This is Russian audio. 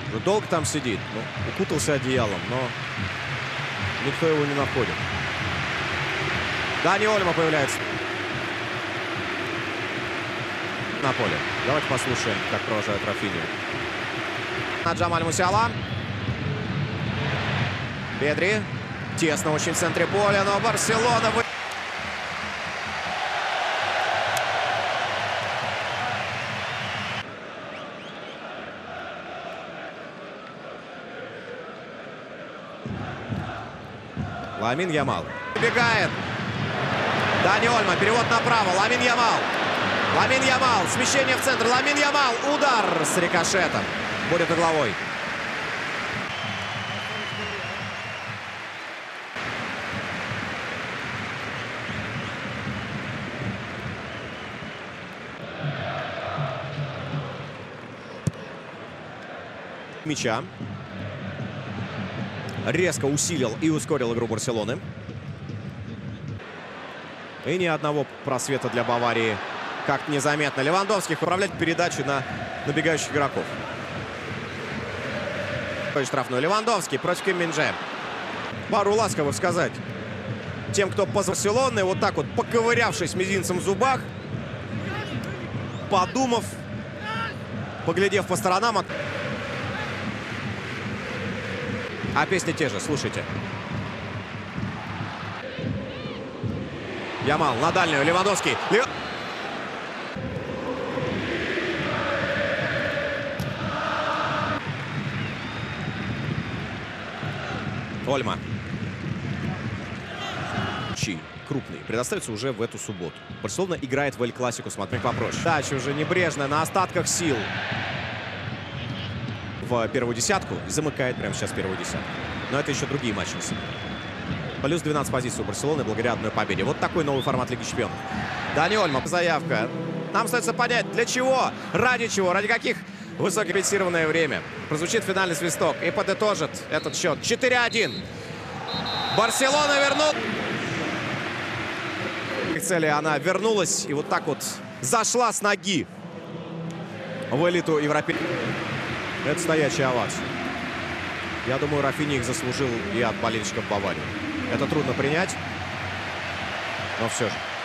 Уже долго там сидит. Ну, укутался одеялом, но никто его не находит. Дани Ольмо появляется на поле. Давайте послушаем, как провожают Рафинью. Джамаль Мусиала. Педри. Тесно очень в центре поля, но Барселона... Ламин Ямал. Убегает. Дани Ольмо. Перевод направо. Ламин Ямал. Ламин Ямал. Смещение в центр. Ламин Ямал. Удар с рикошетом. Будет угловой. Мяча. Резко усилил и ускорил игру Барселоны. И ни одного просвета для Баварии как-то незаметно. Левандовский управлять передачу на набегающих игроков. Штрафной Левандовский против Ким Мин Джэ. Пару ласково сказать тем, кто по Барселоне, вот так вот поковырявшись мизинцем в зубах, подумав, поглядев по сторонам. А песни те же, слушайте. Ямал на дальнюю, Левандовский. Ольмо. Крупный. Предоставится уже в эту субботу. Барселона играет в Эль-Классику. Смотри попроще. Дальше уже небрежно, на остатках сил. В первую десятку. Замыкает прямо сейчас первую десятку. Но это еще другие матчи. Плюс 12 позиций у Барселоны благодаря одной победе. Вот такой новый формат Лиги Чемпионов. Дани Ольмо. Заявка. Нам остается понять, для чего, ради каких высокое фиксированное время. Прозвучит финальный свисток и подытожит этот счет. 4-1. Барселона вернулась. К цели она вернулась и вот так вот зашла с ноги в элиту европейцев. Это стоячая овация. Я думаю, Рафинья их заслужил и от болельщиков Баварии. Это трудно принять, но все же.